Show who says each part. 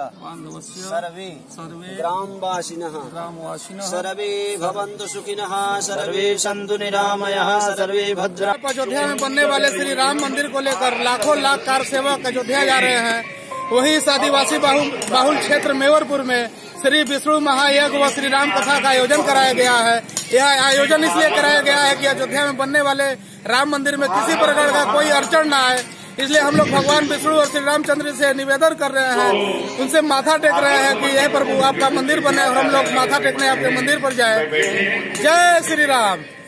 Speaker 1: सर्वे ग्रामवासिनः सर्वे भवन्तु सुखिनः सर्वे सन्तु निरामयः सर्वे भद्रा।
Speaker 2: अयोध्या में बनने वाले श्री राम मंदिर को लेकर लाखों लाख कार सेवक अयोध्या जा रहे हैं। वही इस आदिवासी बाहुल क्षेत्र मेवरपुर में श्री विष्णु महायज्ञ व श्री राम कथा का आयोजन कराया गया है। यह आयोजन इसलिए कराया गया है कि अयोध्या में बनने वाले राम मंदिर में किसी प्रकार का कोई अड़चन न आए, इसलिए हम लोग भगवान विष्णु और श्री रामचंद्र से निवेदन कर रहे हैं, उनसे माथा टेक रहे हैं कि यह प्रभु आपका मंदिर बने और हम लोग माथा टेकने आपके मंदिर पर जाए। जय श्री राम।